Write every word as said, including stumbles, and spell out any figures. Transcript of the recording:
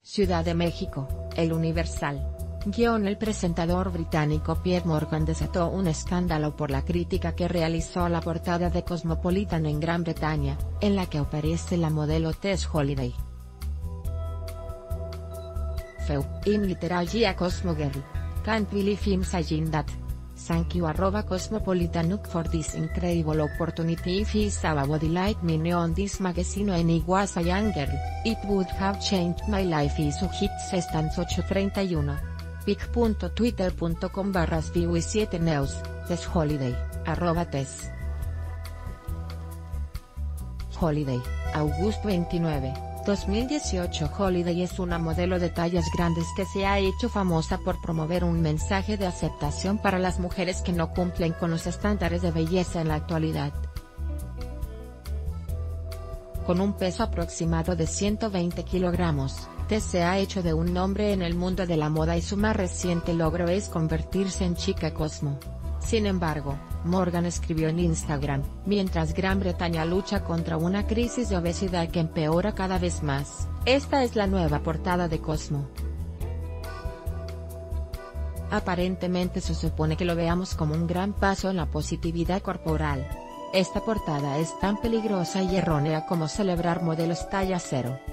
Ciudad de México, El Universal. Guión El presentador británico Piers Morgan desató un escándalo por la crítica que realizó a la portada de Cosmopolitan en Gran Bretaña, en la que aparece la modelo Tess Holiday. Feu, in literagia Cosmo Girl. Can't believe I'm saying that. Thank you arroba Cosmopolitan look for this incredible opportunity if I saw a body like mine on this magazine when I was a young girl, it would have changed my life y su hit Sestans ocho treinta y uno. pic punto twitter punto com barra S V I siete news, Tess Holiday, arroba Tess Holiday, agosto veintinueve, dos mil dieciocho. Holiday es una modelo de tallas grandes que se ha hecho famosa por promover un mensaje de aceptación para las mujeres que no cumplen con los estándares de belleza en la actualidad. Con un peso aproximado de ciento veinte kilogramos, Tess se ha hecho de un nombre en el mundo de la moda y su más reciente logro es convertirse en chica Cosmo. Sin embargo, Morgan escribió en Instagram, mientras Gran Bretaña lucha contra una crisis de obesidad que empeora cada vez más, esta es la nueva portada de Cosmo. Aparentemente se supone que lo veamos como un gran paso en la positividad corporal. Esta portada es tan peligrosa y errónea como celebrar modelos talla cero.